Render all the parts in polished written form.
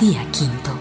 Día quinto.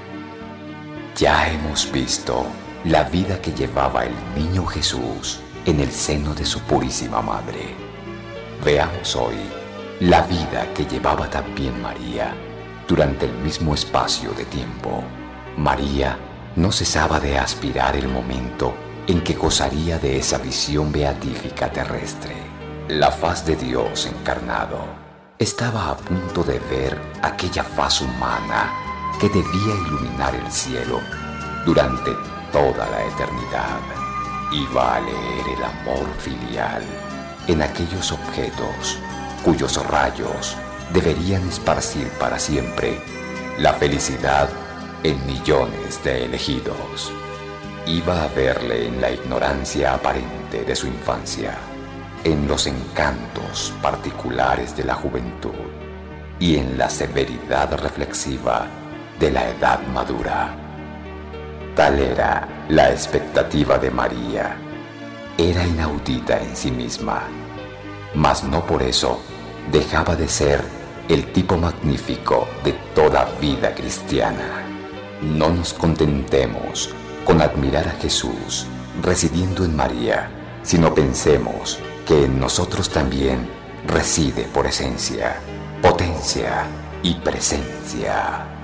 Ya hemos visto la vida que llevaba el niño Jesús en el seno de su purísima madre. Veamos hoy la vida que llevaba también María durante el mismo espacio de tiempo. María no cesaba de aspirar el momento en que gozaría de esa visión beatífica terrestre. La faz de Dios encarnado. Estaba a punto de ver aquella faz humana que debía iluminar el cielo durante toda la eternidad. Iba a leer el amor filial en aquellos objetos cuyos rayos deberían esparcir para siempre la felicidad en millones de elegidos. Iba a verle en la ignorancia aparente de su infancia, en los encantos particulares de la juventud y en la severidad reflexiva de la edad madura. Tal era la expectativa de María. Era inaudita en sí misma, mas no por eso dejaba de ser el tipo magnífico de toda vida cristiana. No nos contentemos con admirar a Jesús residiendo en María, sino pensemos que en nosotros también reside por esencia, potencia y presencia.